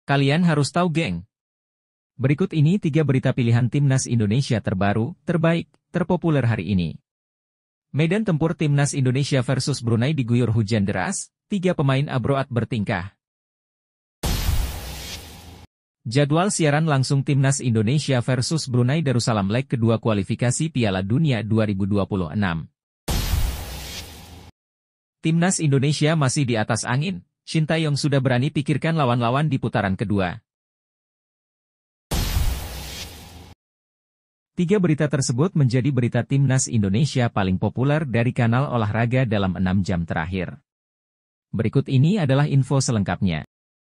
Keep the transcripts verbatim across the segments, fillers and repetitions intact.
Kalian harus tahu, geng. Berikut ini tiga berita pilihan Timnas Indonesia terbaru, terbaik, terpopuler hari ini. Medan tempur Timnas Indonesia versus Brunei diguyur hujan deras, tiga pemain abroad bertingkah. Jadwal siaran langsung Timnas Indonesia versus Brunei Darussalam leg kedua kualifikasi Piala Dunia dua ribu dua puluh enam. Timnas Indonesia masih di atas angin, Shin Tae-yong sudah berani pikirkan lawan-lawan di putaran kedua. Tiga berita tersebut menjadi berita Timnas Indonesia paling populer dari kanal olahraga dalam enam jam terakhir. Berikut ini adalah info selengkapnya.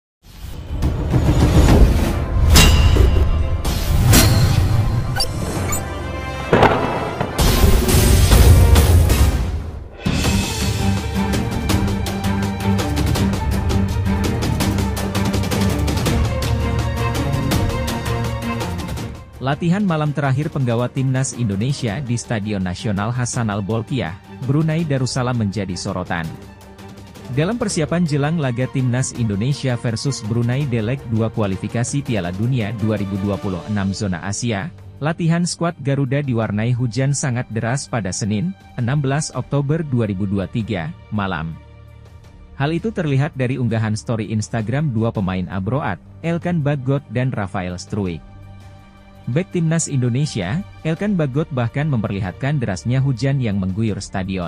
Latihan malam terakhir penggawa Timnas Indonesia di Stadion Nasional Hassanal Bolkiah, Brunei Darussalam menjadi sorotan. Dalam persiapan jelang laga Timnas Indonesia versus Brunei di leg dua kualifikasi Piala Dunia dua ribu dua puluh enam zona Asia, latihan skuad Garuda diwarnai hujan sangat deras pada Senin, enam belas Oktober dua ribu dua puluh tiga, malam. Hal itu terlihat dari unggahan story Instagram dua pemain abroad, Elkan Bagot dan Rafael Struijk. Bek Timnas Indonesia, Elkan Bagot bahkan memperlihatkan derasnya hujan yang mengguyur stadion.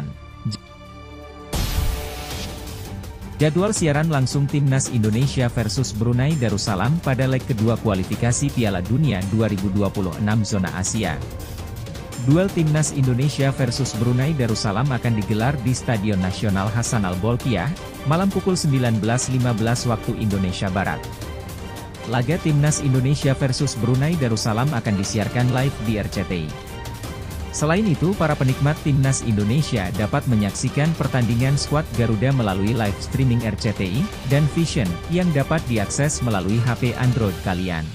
Jadwal siaran langsung Timnas Indonesia versus Brunei Darussalam pada leg kedua kualifikasi Piala Dunia dua ribu dua puluh enam zona Asia. Duel Timnas Indonesia versus Brunei Darussalam akan digelar di Stadion Nasional Hassanal Bolkiah, malam pukul sembilan belas lima belas waktu Indonesia Barat. Laga Timnas Indonesia versus Brunei Darussalam akan disiarkan live di R C T I. Selain itu, para penikmat Timnas Indonesia dapat menyaksikan pertandingan skuad Garuda melalui live streaming R C T I dan Vision yang dapat diakses melalui H P Android kalian.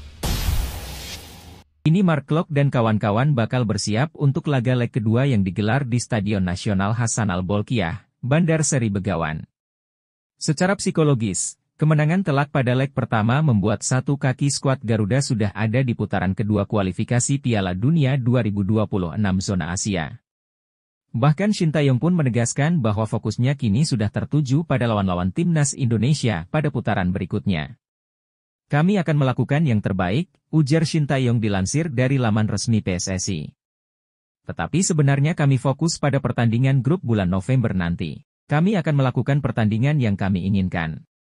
Kini Mark Klok dan kawan-kawan bakal bersiap untuk laga leg kedua yang digelar di Stadion Nasional Hassanal Bolkiah, Bandar Seri Begawan. Secara psikologis, kemenangan telak pada leg pertama membuat satu kaki skuad Garuda sudah ada di putaran kedua kualifikasi Piala Dunia dua ribu dua puluh enam zona Asia. Bahkan Shin Tae-yong pun menegaskan bahwa fokusnya kini sudah tertuju pada lawan-lawan Timnas Indonesia pada putaran berikutnya. Kami akan melakukan yang terbaik, ujar Shin Tae-yong dilansir dari laman resmi P S S I. Tetapi sebenarnya kami fokus pada pertandingan grup bulan November nanti. Kami akan melakukan pertandingan yang kami inginkan.